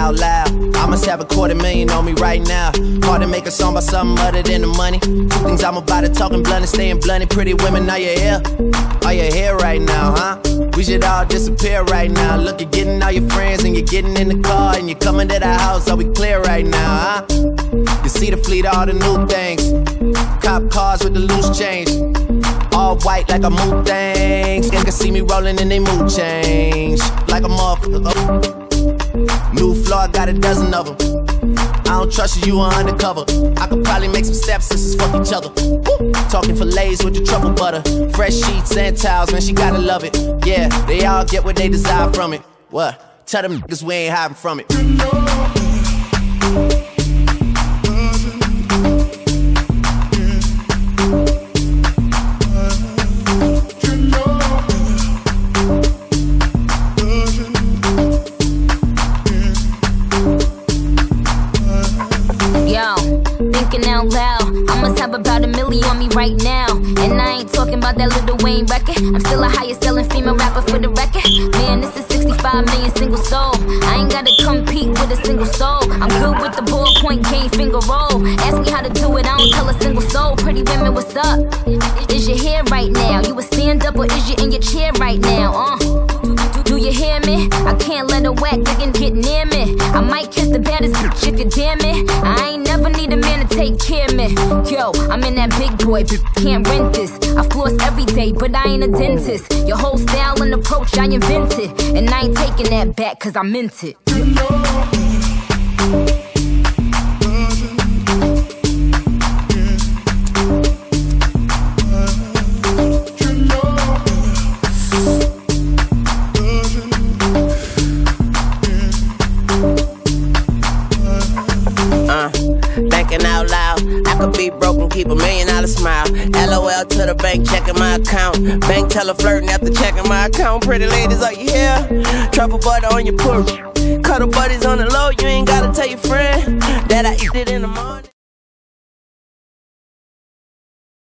out loud. I must have $250,000 on me right now. Hard to make a song about something other than the money. Two things I'm about to talking blunt and staying blunt. Pretty women, are you here? Are you here right now, huh? We should all disappear right now. Look, you're getting all your friends and you're getting in the car and you're coming to the house. Are we clear right now, huh? You see the fleet, all the new things. Cop cars with the loose change. All white like a mood thing. They can see me rolling and they mood change. Like a motherfucker. New floor, I got a dozen of them. I don't trust you, you are undercover. I could probably make some stepsisters fuck each other. Woo! Talking fillets with the truffle butter. Fresh sheets and towels, man, she gotta love it. Yeah, they all get what they desire from it. What? Tell them niggas we ain't hiding from it. Thinking out loud, I must have about $1 million on me right now. And I ain't talking about that Lil Wayne record. I'm still the highest selling female rapper for the record. Man, this is 65 million single soul. I ain't gotta compete with a single soul. I'm good with the ballpoint game finger roll. Ask me how to do it, I don't tell a single soul. Pretty women, what's up? Is your hair right now? You a stand up or is you in your chair right now? Do you hear me? I can't let a whack nigga get near me. I might kiss the baddest bitch if you dare me. I ain't never need a man to take care of me. Yo, I'm in that big boy, but can't rent this. I floss every day, but I ain't a dentist. Your whole style and approach I invented, and I ain't taking that back cause I meant it. Thinking out loud, I could be broke and keep $1 million smile. LOL to the bank, checking my account. Bank teller flirting after checking my account. Pretty ladies, are you here? Truffle butter on your porch. Cuddle buddies on the low, you ain't gotta tell your friend that I eat it in the morning.